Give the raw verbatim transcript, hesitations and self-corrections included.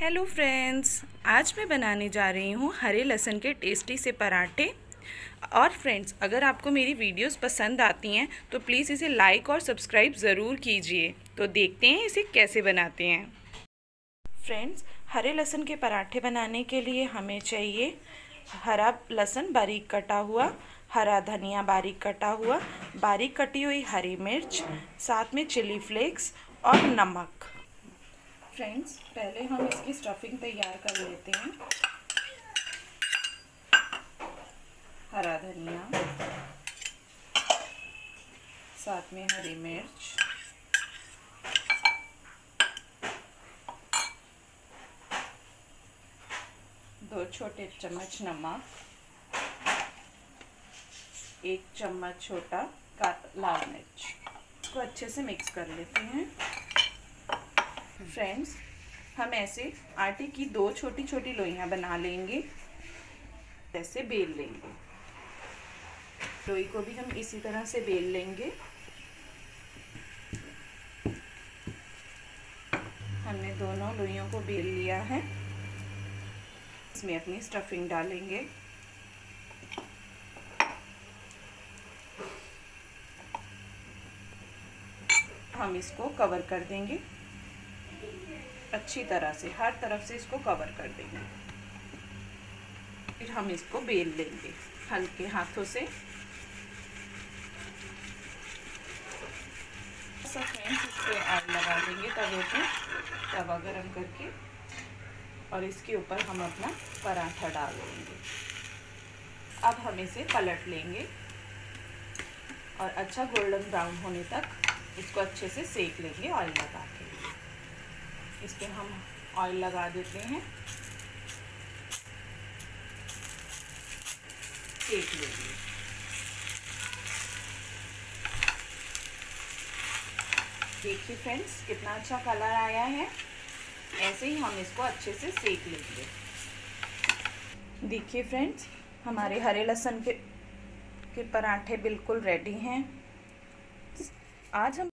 Hello friends, आज मैं बनाने जा रही हूँ हरे लहसुन के टेस्टी से पराठे। और फ्रेंड्स, अगर आपको मेरी वीडियोस पसंद आती हैं तो प्लीज़ इसे लाइक और सब्सक्राइब ज़रूर कीजिए। तो देखते हैं इसे कैसे बनाते हैं। फ्रेंड्स, हरे लहसुन के पराठे बनाने के लिए हमें चाहिए हरा लहसुन बारीक कटा हुआ, हरा धनिया बारीक कटा हुआ, बारीक कटी हुई हरी मिर्च, साथ में चिली फ्लेक्स और नमक। फ्रेंड्स, पहले हम इसकी स्टफिंग तैयार कर लेते हैं। हरा धनिया, साथ में हरी मिर्च, दो छोटे चम्मच नमक, एक चम्मच छोटा लाल मिर्च। इसको अच्छे से मिक्स कर लेते हैं। फ्रेंड्स, हम ऐसे आटे की दो छोटी छोटी लोइयां बना लेंगे, ऐसे बेल लेंगे। लोई को भी हम इसी तरह से बेल लेंगे। हमने दोनों लोइयों को बेल लिया है। इसमें अपनी स्टफिंग डालेंगे। हम इसको कवर कर देंगे अच्छी तरह से, हर तरफ से इसको कवर कर देंगे। फिर हम इसको बेल लेंगे हल्के हाथों से। सब फ्रेंड्स, इस पे ऑयल लगा देंगे तवे पे, तवा गरम करके, और इसके ऊपर हम अपना पराठा डाल देंगे। अब हम इसे पलट लेंगे और अच्छा गोल्डन ब्राउन होने तक इसको अच्छे से सेक लेंगे ऑयल लगा के। इस पे हम ऑयल लगा देते हैं, सेक लेंगे। देखिए फ्रेंड्स, कितना अच्छा कलर आया है। ऐसे ही हम इसको अच्छे से सेक लेंगे। देखिए फ्रेंड्स, हमारे हरे लहसुन के के पराठे बिल्कुल रेडी हैं। आज हम